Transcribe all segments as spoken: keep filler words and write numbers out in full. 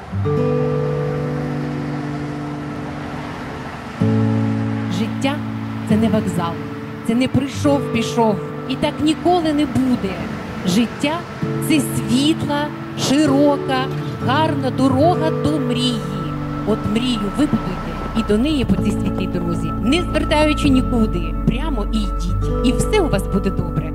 Життя – це не вокзал, це не прийшов-пішов, і так ніколи не буде. Життя – це світла, широка, гарна дорога до мрії. От мрію вибудуйте і до неї по цій світлій дорозі, не звертаючи нікуди, прямо і йдіть. І все у вас буде добре.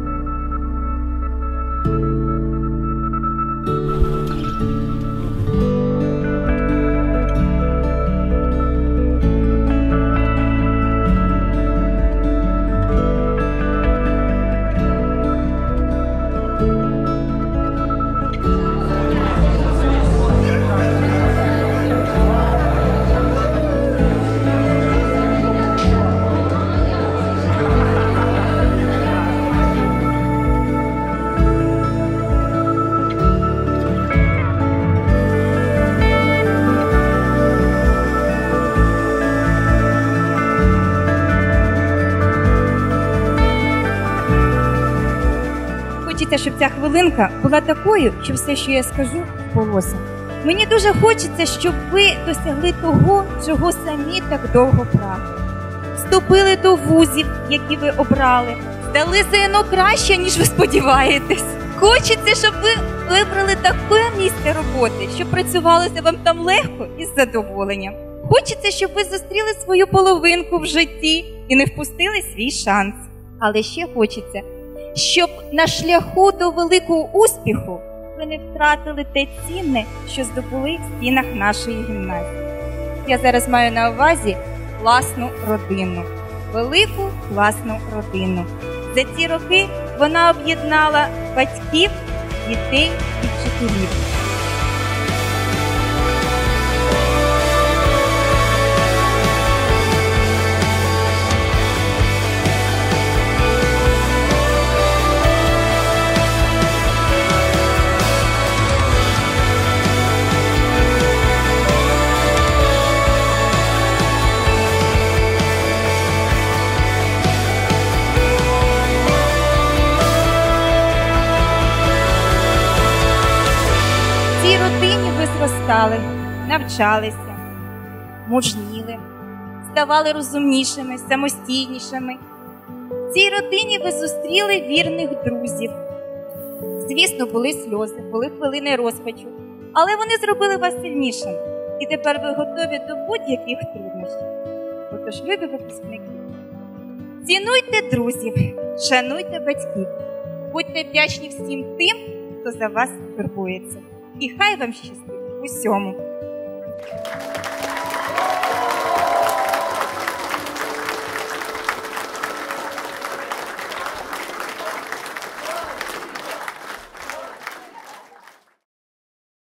Хочеться, щоб ця хвилинка була такою, що все, що я скажу, голосом. Мені дуже хочеться, щоб ви досягли того, чого самі так довго прагнули. Вступили до вузів, які ви обрали, здали ЗНО краще, ніж ви сподіваєтесь. Хочеться, щоб ви вибрали таке місце роботи, щоб працювалося вам там легко і з задоволенням. Хочеться, щоб ви зустріли свою половинку в житті і не впустили свій шанс. Але ще хочеться, щоб на шляху до великого успіху ви не втратили те цінне, що здобули в стінах нашої гімназії. Я зараз маю на увазі класну родину, велику класну родину. За ці роки вона об'єднала батьків, дітей і вчителів. В цій родині ви зростали, навчалися, мужніли, ставали розумнішими, самостійнішими. В цій родині ви зустріли вірних друзів. Звісно, були сльози, були хвилини розпачу, але вони зробили вас сильнішими. І тепер ви готові до будь-яких труднощів. Отож, любі випускники, цінуйте друзів, шануйте батьків, будьте вдячні всім тим, хто за вас турбується. І хай вам щастить в усьому.